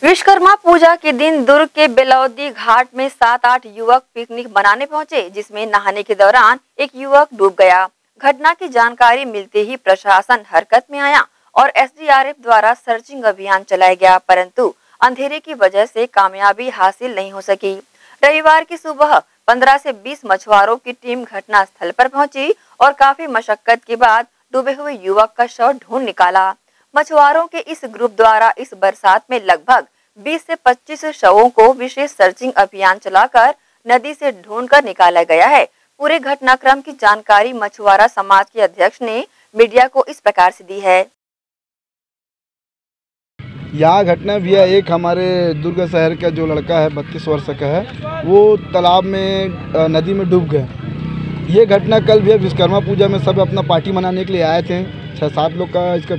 विश्वकर्मा पूजा के दिन दुर्ग के बेलौदी घाट में 7-8 युवक पिकनिक मनाने पहुंचे, जिसमें नहाने के दौरान एक युवक डूब गया। घटना की जानकारी मिलते ही प्रशासन हरकत में आया और एसडीआरएफ द्वारा सर्चिंग अभियान चलाया गया, परंतु अंधेरे की वजह से कामयाबी हासिल नहीं हो सकी। रविवार की सुबह 15 से 20 मछुआरों की टीम घटना स्थल पर पहुंची और काफी मशक्कत के बाद डूबे हुए युवक का शव ढूंढ निकाला। मछुआरों के इस ग्रुप द्वारा इस बरसात में लगभग 20 से 25 शवों को विशेष सर्चिंग अभियान चलाकर नदी से ढूंढकर निकाला गया है। पूरे घटनाक्रम की जानकारी मछुआरा समाज के अध्यक्ष ने मीडिया को इस प्रकार से दी है। यह घटना भी है, एक हमारे दुर्ग शहर का जो लड़का है 32 वर्ष का है, वो तालाब में नदी में डूब गया। ये घटना कल भी है। विश्वकर्मा पूजा में सब अपना पार्टी मनाने के लिए आए थे, 6-7 लोग का इसका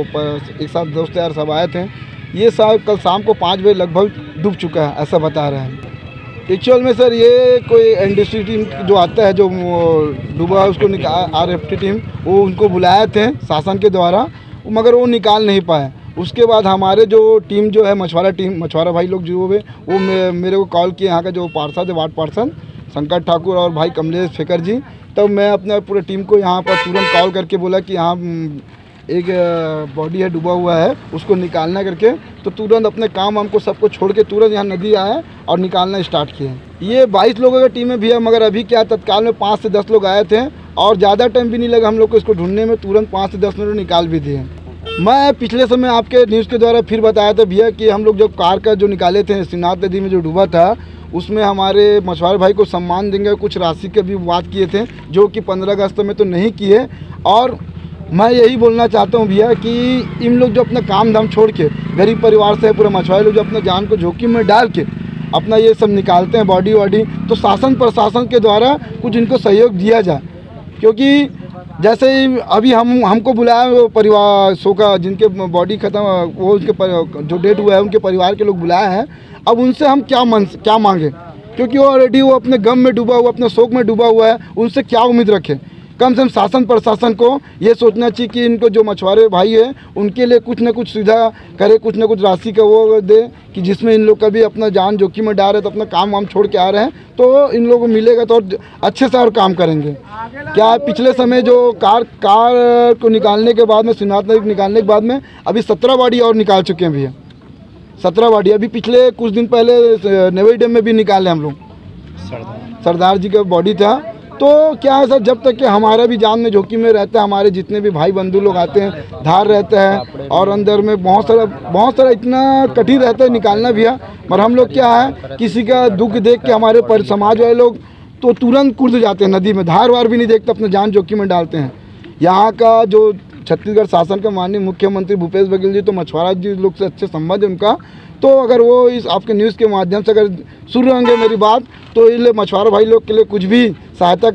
एक साथ दोस्त यार सब आए थे। ये सब कल शाम को 5 बजे लगभग डूब चुका है, ऐसा बता रहे हैं। एक्चुअल में सर ये कोई एनडीसी टीम जो आता है, जो डूबा है उसको आरएफटी टीम, वो उनको बुलाए थे शासन के द्वारा, मगर वो निकाल नहीं पाए। उसके बाद हमारे जो टीम जो है मछुआरा भाई लोग जो हुए वो मेरे को कॉल किए, यहाँ का जो पार्षद है वार्ड पार्षद शंकर ठाकुर और भाई कमलेश फेकर जी। तब मैं अपने पूरे टीम को यहाँ पर तुरंत कॉल करके बोला कि यहाँ एक बॉडी है डूबा हुआ है, उसको निकालना करके। तो तुरंत अपने काम हमको सबको छोड़ के तुरंत यहाँ नदी आए और निकालना स्टार्ट किए। ये 22 लोगों की टीम में भी है, मगर अभी क्या तत्काल में 5 से 10 लोग आए थे और ज़्यादा टाइम भी नहीं लगा हम लोग को इसको ढूंढने में। तुरंत 5 से 10 मिनट निकाल भी दिए। मैं पिछले समय आपके न्यूज़ के द्वारा फिर बताया था भैया कि हम लोग जब कार का जो निकाले थे शिवनाथ नदी में जो डूबा था, उसमें हमारे मछुआरे भाई को सम्मान देंगे, कुछ राशि के भी बात किए थे, जो कि 15 अगस्त में तो नहीं किए। और मैं यही बोलना चाहता हूँ भैया कि इन लोग जो अपना काम धाम छोड़ के गरीब परिवार से पूरे मछुआरे लोग जो अपना जान को जोखिम में डाल के अपना ये सब निकालते हैं बॉडी वॉडी, तो शासन प्रशासन के द्वारा कुछ इनको सहयोग दिया जाए। क्योंकि जैसे ही अभी हमको बुलाया वो परिवार शो का जिनके बॉडी खत्म, वो उनके जो डेड हुआ है उनके परिवार के लोग बुलाए हैं। अब उनसे हम क्या मांगे, क्योंकि वो ऑलरेडी वो अपने गम में डूबा हुआ, अपने शोक में डूबा हुआ है। उनसे क्या उम्मीद रखें? कम से कम शासन प्रशासन को ये सोचना चाहिए कि इनको जो मछुआरे भाई हैं उनके लिए कुछ ना कुछ सुविधा करे, कुछ ना कुछ राशि का वो दे कि जिसमें इन लोग का भी अपना जान जोखिम में डाल रहे, तो अपना काम वाम छोड़ के आ रहे हैं, तो इन लोगों को मिलेगा तो और अच्छे से और काम करेंगे। क्या पिछले समय जो कार को निकालने के बाद में, शिवनाथ नदी निकालने के बाद में अभी 17 बॉडी और निकाल चुके हैं भैया। 17 बॉडी अभी पिछले कुछ दिन पहले नेवई डैम में भी निकाले हम लोग, सरदार जी का बॉडी था। तो क्या है सर, जब तक कि हमारा भी जान में जोखिम में रहता है, हमारे जितने भी भाई बंधु लोग आते हैं, धार रहता है और अंदर में बहुत सारा इतना कठिन रहता है निकालना भी है। पर हम लोग क्या है, किसी का दुख देख के हमारे समाज वाले लोग तो तुरंत कूद जाते हैं नदी में, धार वार भी नहीं देखते, अपना जान जोखिम में डालते हैं। यहाँ का जो छत्तीसगढ़ शासन का माननीय मुख्यमंत्री भूपेश बघेल जी, तो मछुआरा जी लोग से अच्छे संबंध है उनका। तो अगर वो इस आपके न्यूज़ के माध्यम से अगर सुन रहेंगे मेरी बात, तो इसलिए मछुआरा भाई लोग के लिए कुछ भी सहायता